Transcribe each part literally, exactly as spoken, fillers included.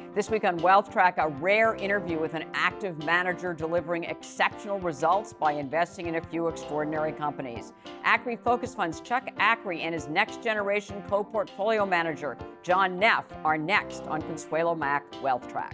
This week on WealthTrack, a rare interview with an active manager delivering exceptional results by investing in a few extraordinary companies. Acri Focus Fund's Chuck Acri and his next generation co-portfolio manager, John Neff, are next on Consuelo Mack WealthTrack.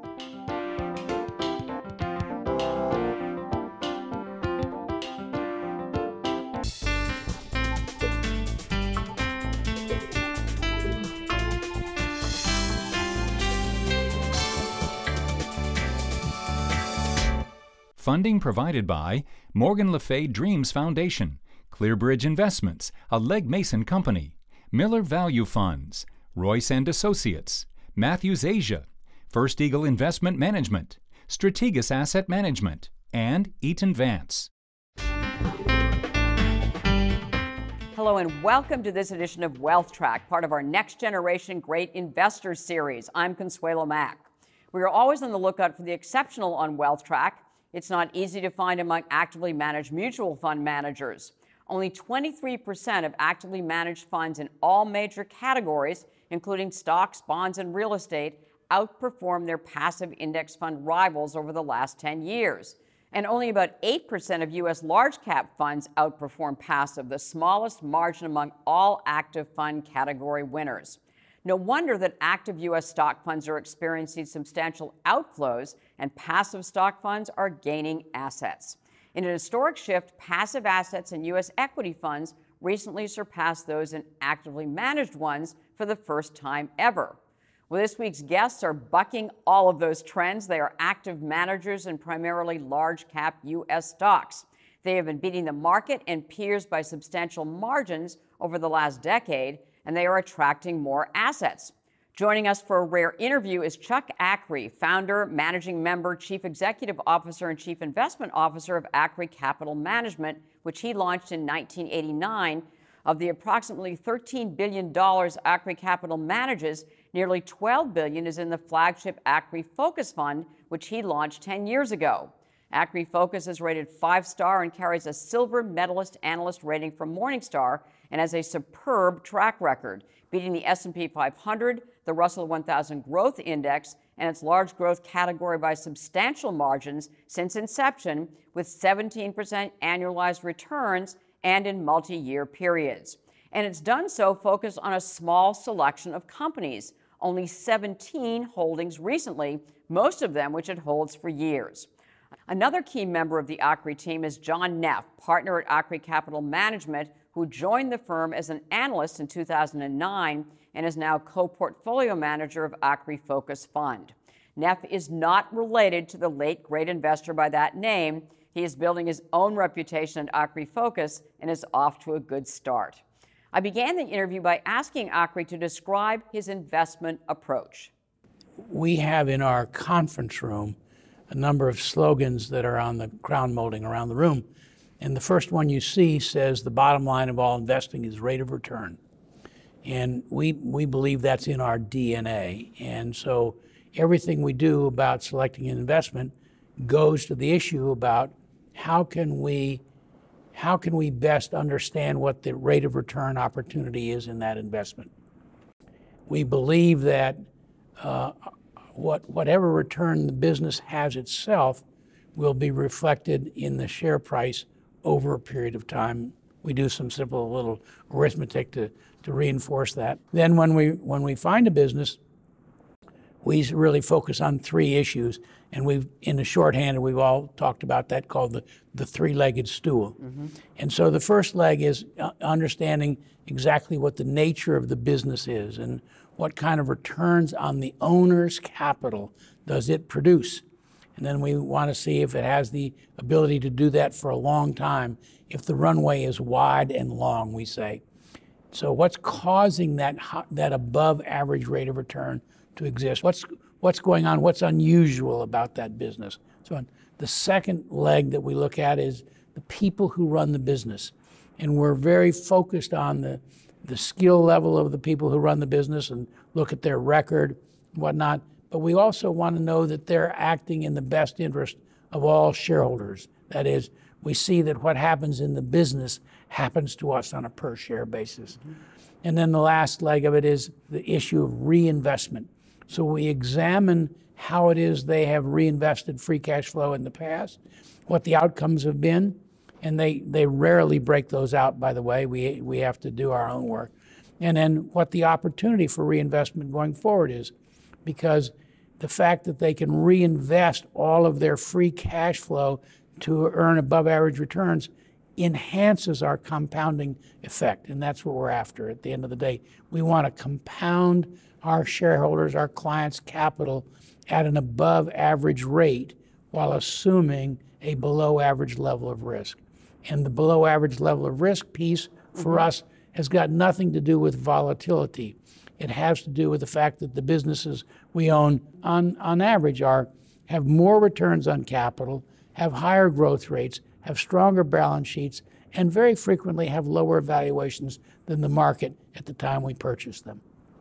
Funding provided by Morgan Le Fay Dreams Foundation, Clearbridge Investments, a Legg Mason company, Miller Value Funds, Royce and Associates, Matthews Asia, First Eagle Investment Management, Strategas Asset Management, and Eaton Vance. Hello and welcome to this edition of WealthTrack, part of our Next Generation Great Investors series. I'm Consuelo Mack. We are always on the lookout for the exceptional on WealthTrack. It's not easy to find among actively managed mutual fund managers. Only twenty-three percent of actively managed funds in all major categories, including stocks, bonds, and real estate, outperformed their passive index fund rivals over the last ten years. And only about eight percent of U S large cap funds outperform passive, the smallest margin among all active fund category winners. No wonder that active U S stock funds are experiencing substantial outflows and passive stock funds are gaining assets. In an historic shift, passive assets in U S equity funds recently surpassed those in actively managed ones for the first time ever. Well, this week's guests are bucking all of those trends. They are active managers in primarily large cap U S stocks. They have been beating the market and peers by substantial margins over the last decade, and they are attracting more assets. Joining us for a rare interview is Chuck Acri, founder, managing member, chief executive officer, and chief investment officer of Acri Capital Management, which he launched in nineteen eighty-nine. Of the approximately thirteen billion dollars Acri Capital manages, nearly twelve billion dollars is in the flagship Acri Focus Fund, which he launched ten years ago. Acri Focus is rated five-star and carries a silver medalist analyst rating from Morningstar and has a superb track record, beating the S and P five hundred, the Russell one thousand Growth Index, and its large growth category by substantial margins since inception, with seventeen percent annualized returns and in multi-year periods. And it's done so focused on a small selection of companies, only seventeen holdings recently, most of them which it holds for years. Another key member of the Acri team is John Neff, partner at Acri Capital Management, who joined the firm as an analyst in two thousand nine and is now co-portfolio manager of Acri Focus Fund. Neff is not related to the late great investor by that name. He is building his own reputation at Acri Focus and is off to a good start. I began the interview by asking Acri to describe his investment approach. We have in our conference room a number of slogans that are on the crown molding around the room. And the first one you see says the bottom line of all investing is rate of return. And we, we believe that's in our D N A. And so everything we do about selecting an investment goes to the issue about how can we, how can we best understand what the rate of return opportunity is in that investment. We believe that uh, What, whatever return the business has itself will be reflected in the share price over a period of time. We do some simple little arithmetic to, to reinforce that. Then when we, when we find a business, we really focus on three issues. And we've, in the shorthand, we've all talked about that, called the, the three-legged stool. Mm-hmm. And so the first leg is understanding exactly what the nature of the business is and what kind of returns on the owner's capital does it produce. And then we want to see if it has the ability to do that for a long time, if the runway is wide and long, we say. So what's causing that, that above average rate of return to exist? What's, what's going on? What's unusual about that business? So the second leg that we look at is the people who run the business. And we're very focused on the the skill level of the people who run the business and look at their record and whatnot. But we also want to know that they're acting in the best interest of all shareholders. That is, we see that what happens in the business happens to us on a per share basis. Mm-hmm. And then the last leg of it is the issue of reinvestment. So we examine how it is they have reinvested free cash flow in the past, what the outcomes have been, and they, they rarely break those out, by the way. We, we have to do our own work. And then what the opportunity for reinvestment going forward is, because the fact that they can reinvest all of their free cash flow to earn above average returns enhances our compounding effect. And that's what we're after at the end of the day. We want to compound our shareholders, our clients' capital at an above average rate while assuming a below average level of risk. And the below average level of risk piece for mm-hmm. us has got nothing to do with volatility. It has to do with the fact that the businesses we own on, on average are have more returns on capital, have higher growth rates, have stronger balance sheets, and very frequently have lower valuations than the market at the time we purchased them.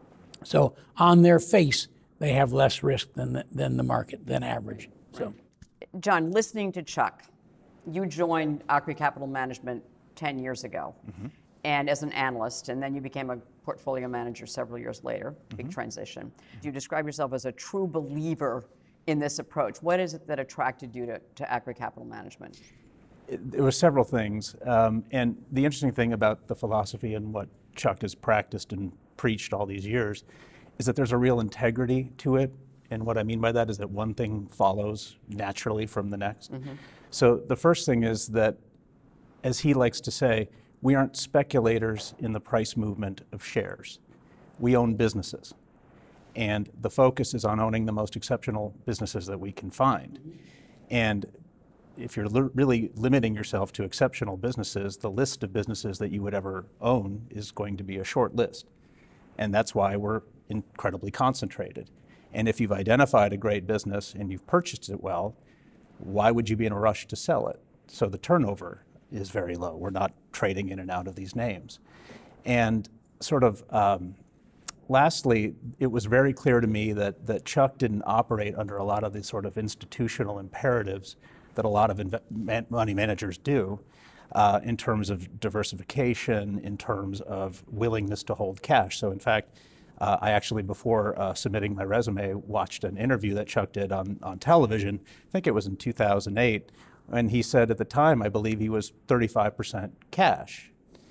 So on their face, they have less risk than the, than the market, than average. So, John, listening to Chuck, you joined Acre Capital Management ten years ago, mm-hmm. and as an analyst, and then you became a portfolio manager several years later, mm-hmm. big transition. You describe yourself as a true believer in this approach. What is it that attracted you to, to Acre Capital Management? It, it was several things. Um, and the interesting thing about the philosophy and what Chuck has practiced and preached all these years is that there's a real integrity to it. And what I mean by that is that one thing follows naturally from the next. Mm-hmm. So the first thing is that, as he likes to say, we aren't speculators in the price movement of shares. We own businesses. And the focus is on owning the most exceptional businesses that we can find. Mm-hmm. And if you're li- really limiting yourself to exceptional businesses, the list of businesses that you would ever own is going to be a short list. And that's why we're incredibly concentrated. And if you've identified a great business and you've purchased it well, why would you be in a rush to sell it? So the turnover is very low. We're not trading in and out of these names. And sort of um, lastly, it was very clear to me that, that Chuck didn't operate under a lot of these sort of institutional imperatives that a lot of inve- man- money managers do uh, in terms of diversification, in terms of willingness to hold cash. So in fact, uh, I actually, before uh, submitting my resume, watched an interview that Chuck did on, on television. I think it was in two thousand eight. And he said at the time, I believe he was thirty-five percent cash.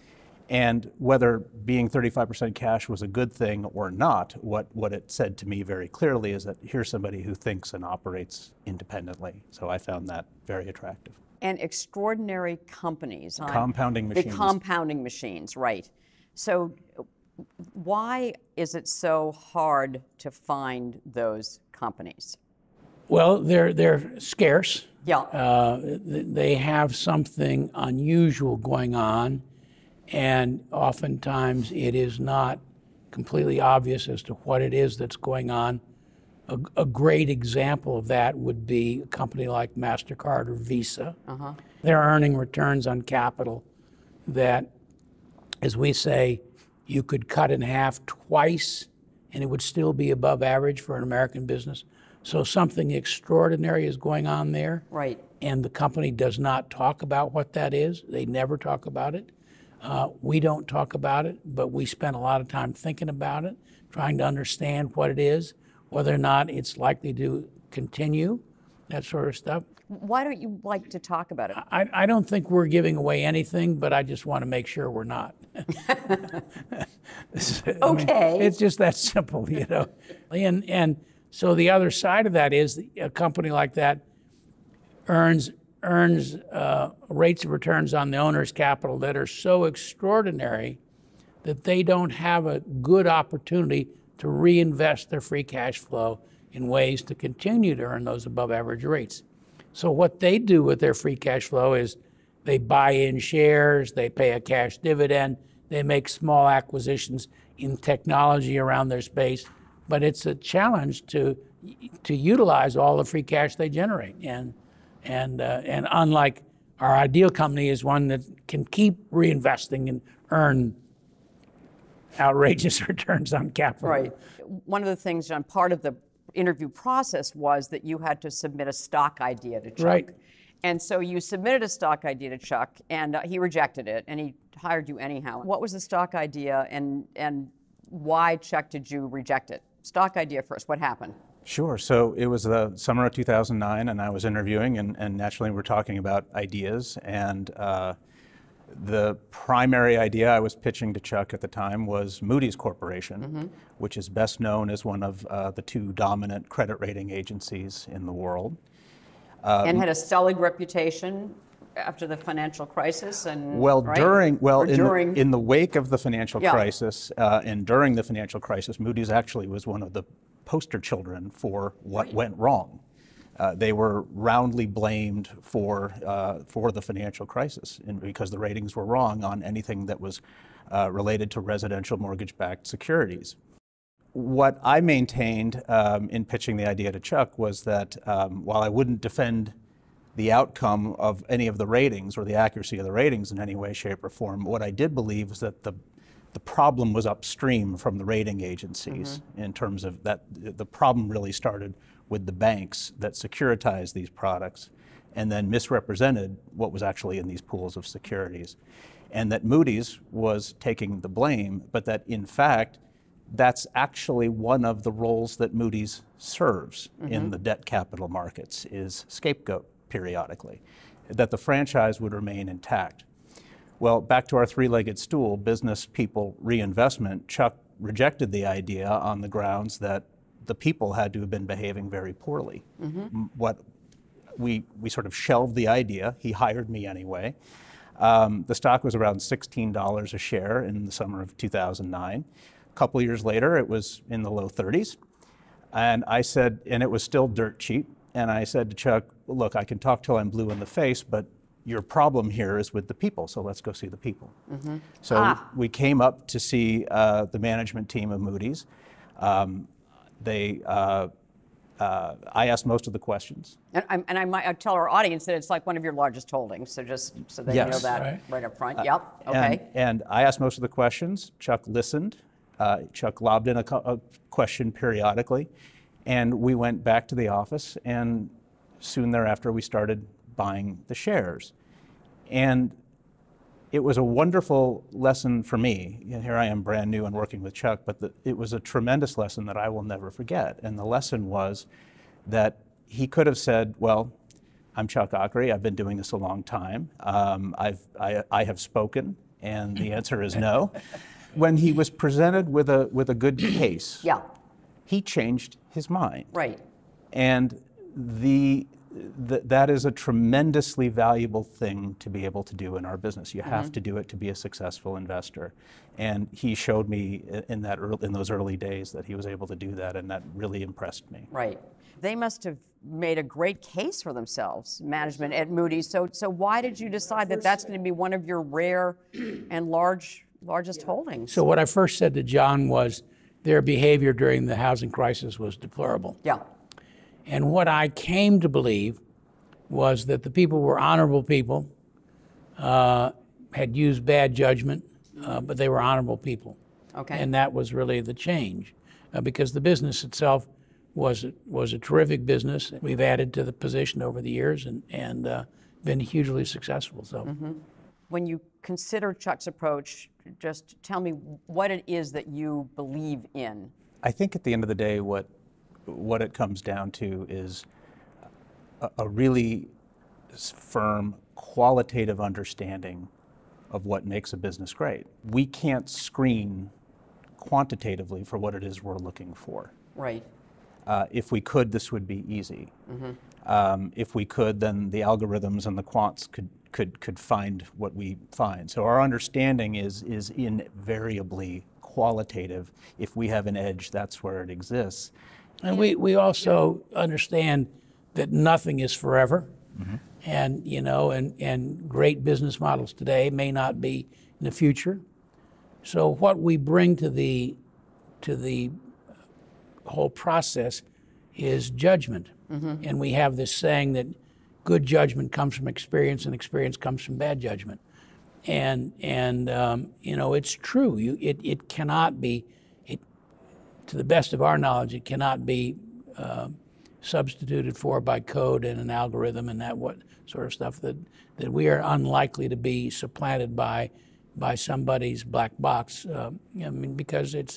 And whether being thirty-five percent cash was a good thing or not, what, what it said to me very clearly is that here's somebody who thinks and operates independently. So I found that very attractive. And extraordinary companies. Compounding machines. The compounding machines, right. So why is it so hard to find those companies? Well, they're, they're scarce. Yeah. Uh, they have something unusual going on, and oftentimes it is not completely obvious as to what it is that's going on. A, a great example of that would be a company like MasterCard or Visa. Uh-huh. They're earning returns on capital that, as we say, you could cut in half twice and it would still be above average for an American business. So something extraordinary is going on there. Right. And the company does not talk about what that is. They never talk about it. Uh, we don't talk about it, but we spend a lot of time thinking about it, trying to understand what it is, whether or not it's likely to continue, that sort of stuff. Why don't you like to talk about it? I, I don't think we're giving away anything, but I just want to make sure we're not. Okay. I mean, it's just that simple, you know. And, and so the other side of that is a company like that earns earns uh, rates of returns on the owner's capital that are so extraordinary that they don't have a good opportunity to reinvest their free cash flow in ways to continue to earn those above average rates. So what they do with their free cash flow is they buy in shares, they pay a cash dividend, they make small acquisitions in technology around their space, but it's a challenge to to utilize all the free cash they generate. And and uh, and unlike our ideal company is one that can keep reinvesting and earn outrageous returns on capital. Right. One of the things, John, part of the interview process was that you had to submit a stock idea to Chuck. Right. And so you submitted a stock idea to Chuck, and uh, he rejected it, and he hired you anyhow. What was the stock idea, and and why, Chuck, did you reject it? stock idea first. What happened? Sure. So it was the summer of two thousand nine, and I was interviewing, and, and naturally we're talking about ideas. And uh, the primary idea I was pitching to Chuck at the time was Moody's Corporation, mm-hmm. which is best known as one of uh, the two dominant credit rating agencies in the world. Um, and had a stellar reputation after the financial crisis, and well right? during well in, during... The, in the wake of the financial yeah. crisis uh, and during the financial crisis, Moody's actually was one of the poster children for what right. went wrong. Uh, they were roundly blamed for uh, for the financial crisis, and because the ratings were wrong on anything that was uh, related to residential mortgage-backed securities. What I maintained um, in pitching the idea to Chuck was that um, while I wouldn't defend the outcome of any of the ratings or the accuracy of the ratings in any way, shape, or form, what I did believe was that the the problem was upstream from the rating agencies mm-hmm. in terms of that the problem really started with the banks that securitized these products and then misrepresented what was actually in these pools of securities. And that Moody's was taking the blame, but that in fact, that's actually one of the roles that Moody's serves mm-hmm. in the debt capital markets, is scapegoat periodically, that the franchise would remain intact. Well, back to our three-legged stool, business, people, reinvestment, Chuck rejected the idea on the grounds that the people had to have been behaving very poorly. Mm-hmm. What we, we sort of shelved the idea. He hired me anyway. Um, the stock was around sixteen dollars a share in the summer of two thousand nine. A couple years later, it was in the low thirties. And I said, and it was still dirt cheap. And I said to Chuck, look, I can talk till I'm blue in the face, but your problem here is with the people, so let's go see the people. Mm-hmm. So ah. we came up to see uh, the management team of Moody's. Um, they, uh, uh, I asked most of the questions. And, I, and I might I'd tell our audience that it's like one of your largest holdings, so just so they yes. know that right, right up front. Uh, yep, okay. And, and I asked most of the questions. Chuck listened. Uh, Chuck lobbed in a, a question periodically, and we went back to the office, and soon thereafter we started buying the shares. And it was a wonderful lesson for me. You know, here I am brand new and working with Chuck, but the, it was a tremendous lesson that I will never forget. And the lesson was that he could have said, well, I'm Chuck Ockery, I've been doing this a long time. Um, I've, I, I have spoken, and the answer is no. When he was presented with a, with a good case, yeah. he changed his mind. Right. And the Th that is a tremendously valuable thing to be able to do in our business. You mm-hmm. have to do it to be a successful investor. And he showed me in, that early, in those early days that he was able to do that, and that really impressed me. Right. They must have made a great case for themselves, management at Moody's. So, so why did you decide that that's going to be one of your rare and large, largest yeah. holdings? So what I first said to John was their behavior during the housing crisis was deplorable. Yeah. And what I came to believe was that the people were honorable people, uh, had used bad judgment, uh, but they were honorable people. Okay. And that was really the change, uh, because the business itself was was a terrific business. We've added to the position over the years and and uh, been hugely successful. So, mm-hmm. When you consider Chuck's approach, just tell me what it is that you believe in. I think at the end of the day, what what it comes down to is a, a really firm qualitative understanding of what makes a business great. We can't screen quantitatively for what it is we're looking for. Right. Uh, if we could, this would be easy. Mm-hmm. Um, if we could, then the algorithms and the quants could could could find what we find. So our understanding is is invariably qualitative. If we have an edge, that's where it exists. And we, we also understand that nothing is forever. Mm-hmm. And, you know, and, and great business models today may not be in the future. So what we bring to the, to the whole process is judgment. Mm-hmm. And we have this saying that good judgment comes from experience and experience comes from bad judgment. And, and um, you know, it's true. You, it, it cannot be, it, to the best of our knowledge, it cannot be uh, substituted for by code and an algorithm and that what sort of stuff, that, that we are unlikely to be supplanted by by somebody's black box. Uh, I mean, because it's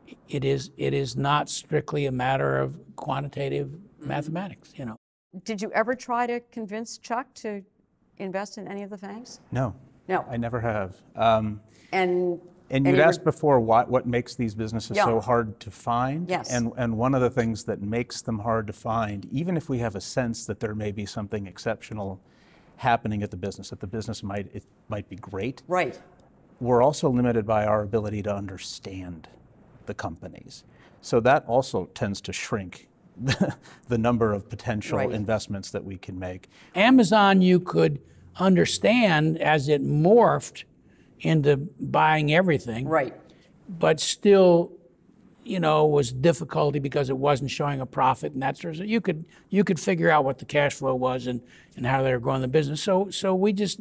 it is it is not strictly a matter of quantitative Mm-hmm. mathematics, you know. Did you ever try to convince Chuck to invest in any of the FANGs? No. No. I never have. Um, And And and you'd you were- asked before what, what makes these businesses Yeah. so hard to find. Yes. And, and one of the things that makes them hard to find, even if we have a sense that there may be something exceptional happening at the business, that the business might, it might be great, Right. we're also limited by our ability to understand the companies. So that also tends to shrink the, the number of potential Right. investments that we can make. Amazon you could understand as it morphed into buying everything. Right. But still, you know, was difficulty because it wasn't showing a profit and that sort of. You could you could figure out what the cash flow was and, and how they were growing the business. So so we just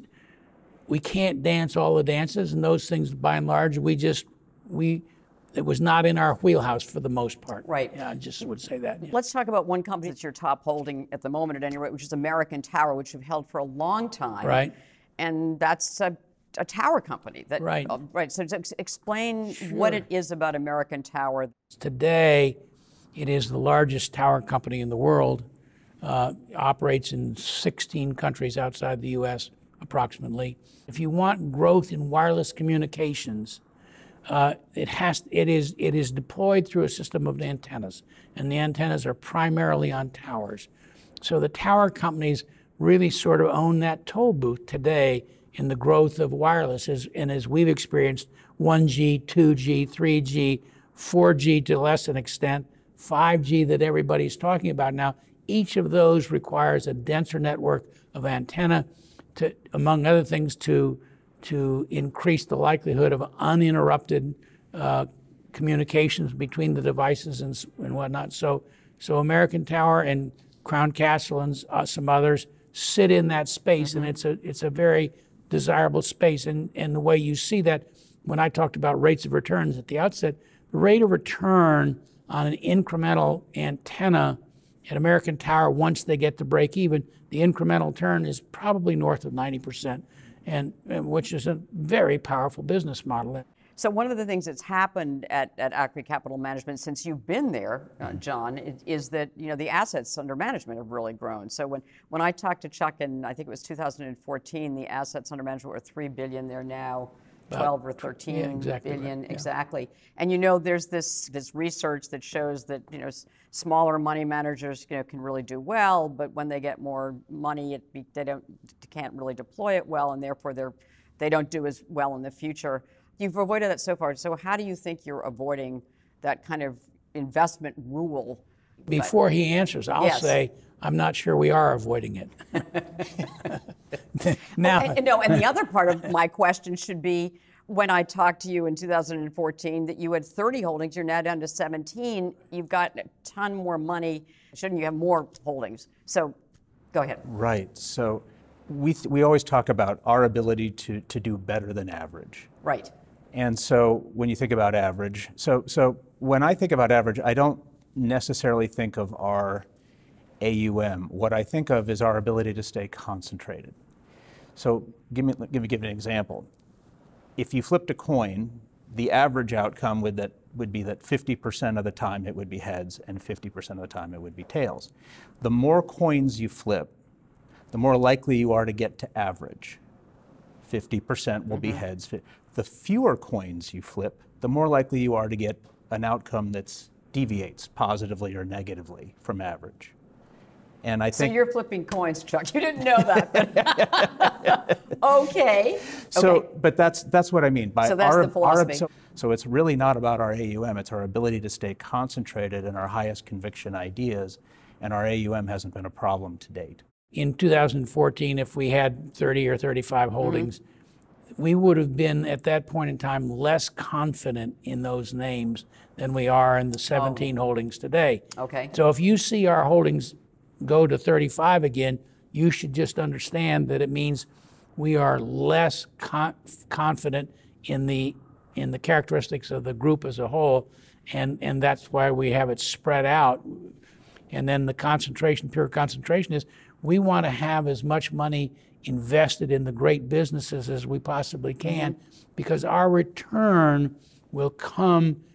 we can't dance all the dances, and those things by and large we just we it was not in our wheelhouse for the most part. Right. Yeah, I just would say that. Yeah. Let's talk about one company that's your top holding at the moment, at any rate, which is American Tower, which you've held for a long time. Right. And that's a, a tower company. That, Right. uh, right. So ex- explain what it is about American Tower. Today, it is the largest tower company in the world. Uh, operates in sixteen countries outside the U S approximately. If you want growth in wireless communications, uh, it has it is it is deployed through a system of antennas, and the antennas are primarily on towers. So the tower companies really sort of own that toll booth today in the growth of wireless, as, and as we've experienced, one G, two G, three G, four G to less an extent, five G that everybody's talking about now. Each of those requires a denser network of antenna, to, among other things, to to increase the likelihood of uninterrupted uh, communications between the devices and, and whatnot. So, so American Tower and Crown Castle and uh, some others sit in that space, mm-hmm. and it's a it's a very desirable space. And and the way you see that, when I talked about rates of returns at the outset, the rate of return on an incremental antenna at American Tower, once they get to break even, the incremental turn is probably north of ninety percent. And, and which is a very powerful business model. So one of the things that's happened at, at Acme Capital Management since you've been there, uh, John, is, is that you know the assets under management have really grown. So when, when I talked to Chuck in, I think it was two thousand fourteen, the assets under management were three billion. They're now twelve or thirteen yeah, exactly billion, right. yeah. exactly. And you know, there's this this research that shows that you know s- smaller money managers you know can really do well, but when they get more money, it be, they don't can't really deploy it well, and therefore they're they don't do as well in the future. You've avoided that so far. So how do you think you're avoiding that kind of investment rule? Before he answers, I'll Yes. say I'm not sure we are avoiding it. now, And, and no, and the other part of my question should be, when I talked to you in two thousand fourteen, that you had thirty holdings, you're now down to seventeen. You've got a ton more money. Shouldn't you have more holdings? So, go ahead. Right. So we, th- we always talk about our ability to, to do better than average. Right. And so when you think about average, so so when I think about average, I don't necessarily think of our A U M. What I think of is our ability to stay concentrated. So give me give me give me an example. If you flipped a coin, the average outcome would that would be that fifty percent of the time it would be heads and fifty percent of the time it would be tails. The more coins you flip, the more likely you are to get to average. fifty percent will mm-hmm. be heads. The fewer coins you flip, the more likely you are to get an outcome that deviates positively or negatively from average. And I think so you're flipping coins, Chuck. You didn't know that. okay. So, okay. but that's that's what I mean by so that's our, the philosophy. Our, so, so it's really not about our A U M. It's our ability to stay concentrated in our highest conviction ideas, and our A U M hasn't been a problem to date. In two thousand fourteen, if we had thirty or thirty-five holdings, mm-hmm. we would have been at that point in time less confident in those names than we are in the seventeen oh. holdings today. Okay. So if you see our holdings go to thirty-five again, you should just understand that it means we are less con- confident in the in the characteristics of the group as a whole, and and that's why we have it spread out. And then the concentration, pure concentration, is we want to have as much money invested in the great businesses as we possibly can, mm-hmm. because our return will come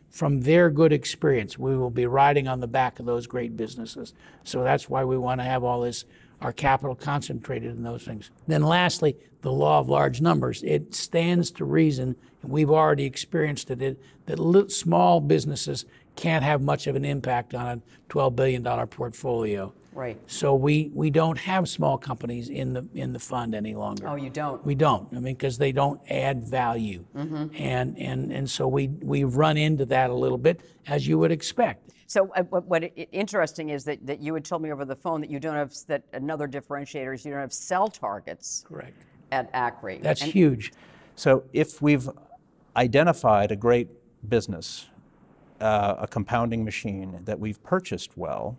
from their good experience. We will be riding on the back of those great businesses. So that's why we want to have all this, our capital concentrated in those things. Then lastly, the law of large numbers. It stands to reason, and we've already experienced it, it that little, small businesses can't have much of an impact on a twelve billion dollar portfolio. Right. So we, we don't have small companies in the in the fund any longer. Oh, you don't? We don't. I mean, because they don't add value. Mm-hmm. And and and so we we run into that a little bit, as you would expect. So uh, what, what it, interesting is that, that you had told me over the phone that you don't have, that another differentiator is you don't have sell targets. Correct. At Acri. That's and, huge. So if we've identified a great business, uh, a compounding machine that we've purchased well,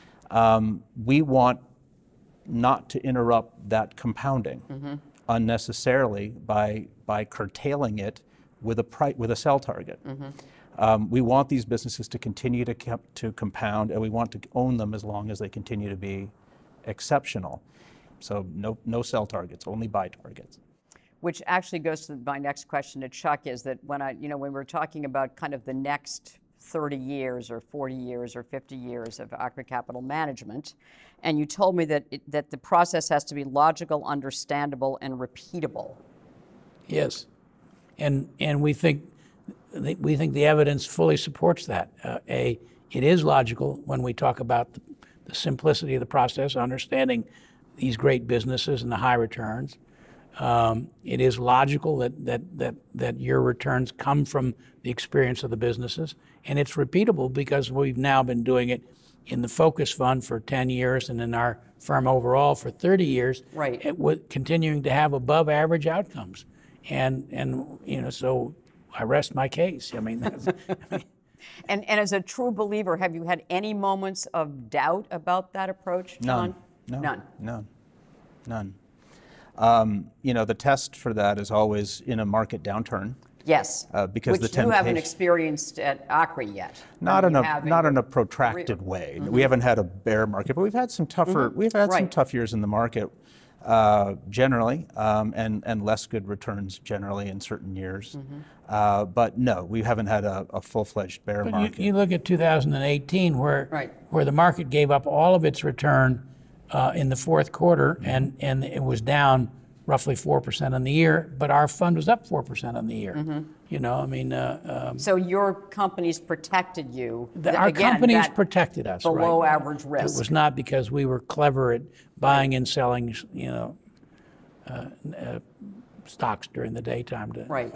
um, we want not to interrupt that compounding mm-hmm. unnecessarily by by curtailing it with a pri- with a sell target. Mm-hmm. Um, we want these businesses to continue to com- to compound, and we want to own them as long as they continue to be exceptional. So no no sell targets, only buy targets. Which actually goes to my next question to Chuck, is that when I, you know, when we're talking about kind of the next thirty years or forty years or fifty years of Acri Capital Management, and you told me that it, that the process has to be logical, understandable, and repeatable. Yes, and and we think we think the evidence fully supports that. Uh, a it is logical when we talk about the, the simplicity of the process, understanding these great businesses and the high returns. Um, it is logical that, that, that, that your returns come from the experience of the businesses, and it's repeatable because we've now been doing it in the Focus Fund for ten years and in our firm overall for thirty years, right. it, with continuing to have above average outcomes. And, and you know, so I rest my case. I mean, that's, I mean and, and as a true believer, have you had any moments of doubt about that approach, John? None. No, None. None. None. Um, you know, the test for that is always in a market downturn. Yes, uh, because which the you temptation, haven't experienced at Acri yet. Not in a not in a protracted career. way. Mm-hmm. We haven't had a bear market, but we've had some tougher. Mm-hmm. We've had right. some tough years in the market uh, generally, um, and and less good returns generally in certain years. Mm-hmm. uh, but no, we haven't had a, a full-fledged bear but market. You, you look at two thousand eighteen, where right. where the market gave up all of its return uh, in the fourth quarter, mm-hmm. and and it was down roughly four percent on the year, but our fund was up four percent on the year. Mm-hmm. You know, I mean... Uh, um, so your companies protected you. The, our again, companies protected us, below right? average risk. It was not because we were clever at buying right. and selling, you know, uh, uh, stocks during the daytime. To, right.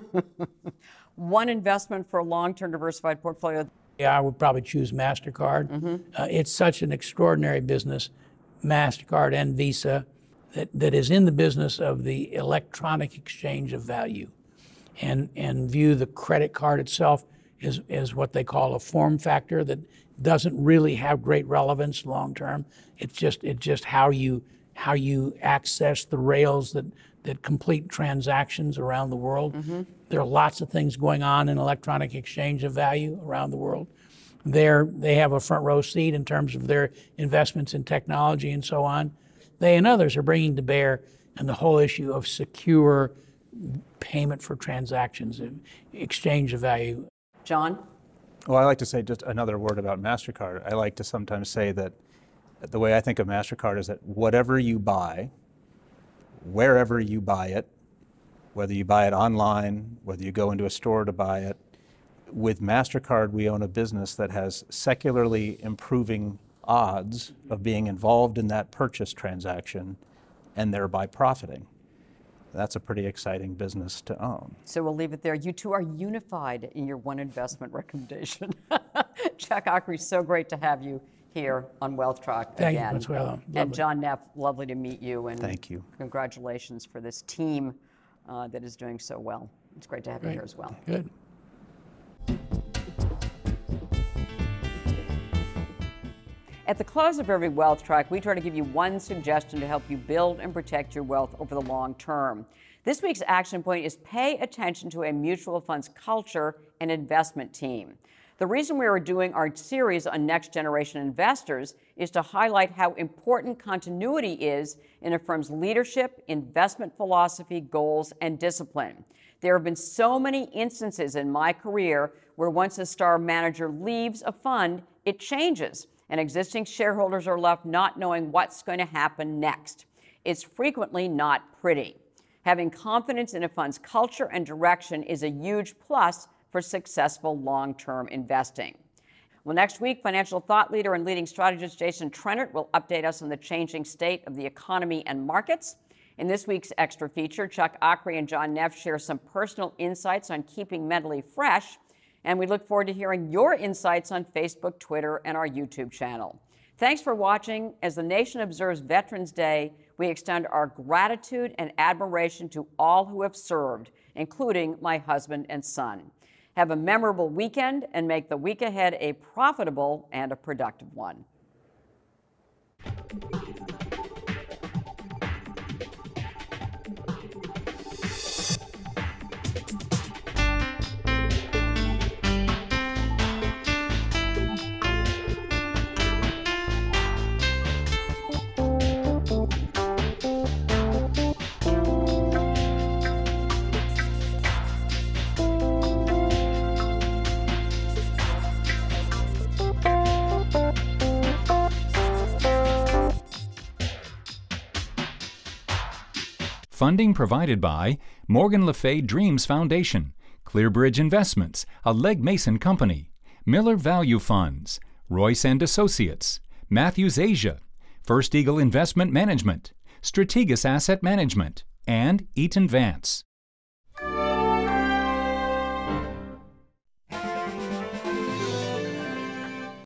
One investment for a long-term diversified portfolio. Yeah, I would probably choose MasterCard. Mm-hmm. Uh, it's such an extraordinary business, MasterCard and Visa, that, that is in the business of the electronic exchange of value, and and view the credit card itself as, as what they call a form factor that doesn't really have great relevance long term. It's just it's just how you how you access the rails that, that complete transactions around the world. Mm-hmm. There are lots of things going on in electronic exchange of value around the world. They're, they have a front row seat in terms of their investments in technology and so on. They and others are bringing to bear on the whole issue of secure payment for transactions, exchange of value. John? Well, I like to say just another word about MasterCard. I like to sometimes say that the way I think of MasterCard is that whatever you buy, wherever you buy it, whether you buy it online, whether you go into a store to buy it, with MasterCard we own a business that has secularly improving odds of being involved in that purchase transaction and thereby profiting. That's a pretty exciting business to own. So we'll leave it there. You two are unified in your one investment recommendation. Chuck Acri, so great to have you here on WealthTrack Thank again. you, Consuelo. And John Neff, lovely to meet you. And thank you. Congratulations for this team uh, that is doing so well. It's great to have Great. you here as well. Good. At the close of every Wealth Track, we try to give you one suggestion to help you build and protect your wealth over the long term. This week's action point is pay attention to a mutual funds culture and investment team. The reason we are doing our series on next generation investors is to highlight how important continuity is in a firm's leadership, investment philosophy, goals, and discipline. There have been so many instances in my career where once a star manager leaves a fund, it changes, and existing shareholders are left not knowing what's going to happen next. It's frequently not pretty. Having confidence in a fund's culture and direction is a huge plus for successful long-term investing. Well, next week, financial thought leader and leading strategist Jason Trennert will update us on the changing state of the economy and markets. In this week's extra feature, Chuck Akre and John Neff share some personal insights on keeping mentally fresh, and we look forward to hearing your insights on Facebook, Twitter, and our YouTube channel. Thanks for watching. As the nation observes Veterans Day, we extend our gratitude and admiration to all who have served, including my husband and son. Have a memorable weekend and make the week ahead a profitable and a productive one. Funding provided by Morgan Le Fay Dreams Foundation, ClearBridge Investments, a Legg Mason company, Miller Value Funds, Royce and Associates, Matthews Asia, First Eagle Investment Management, Strategas Asset Management, and Eaton Vance.